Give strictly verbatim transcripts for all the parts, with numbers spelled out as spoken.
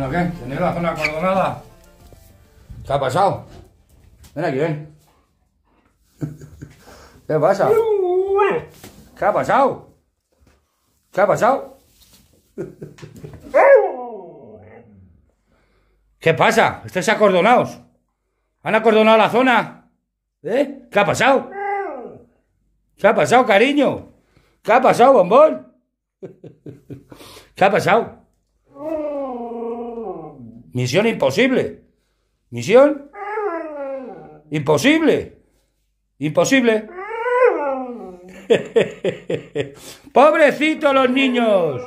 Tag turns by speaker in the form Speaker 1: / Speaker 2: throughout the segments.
Speaker 1: ¿A qué? ¿Tenéis la zona acordonada? ¿Qué ha pasado? Ven aquí, ven. ¿Qué pasa? ¿Qué ha pasado? ¿Qué ha pasado? ¿Qué pasa? ¿Estáis acordonados? ¿Han acordonado la zona? ¿Eh? ¿Qué ha pasado? ¿Qué ha pasado, cariño? ¿Qué ha pasado, bombón? ¿Qué ha pasado? Misión imposible. Misión imposible. Imposible. ¡Pobrecitos los niños!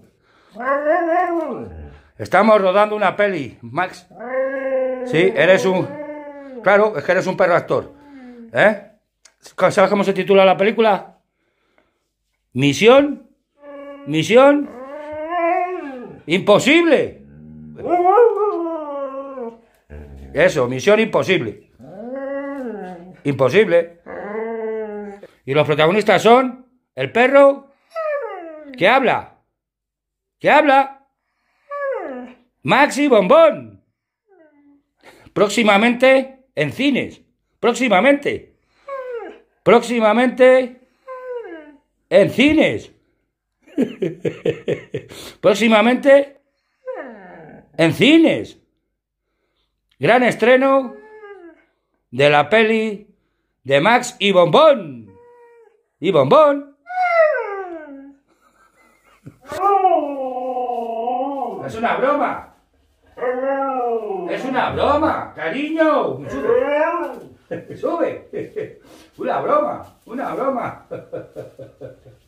Speaker 1: Estamos rodando una peli, Max. Sí, eres un... Claro, es que eres un perro actor. ¿Eh? ¿Sabes cómo se titula la película? Misión... Misión... Imposible. Eso, misión imposible. Imposible. Y los protagonistas son el perro que habla. ¿Qué habla? Max y Bombón. Próximamente en cines. Próximamente. Próximamente en cines. Próximamente en cines. Gran estreno de la peli de Max y Bombón. Y Bombón. Es una broma. Es una broma, cariño. Sube. Sube. Una broma. Una broma.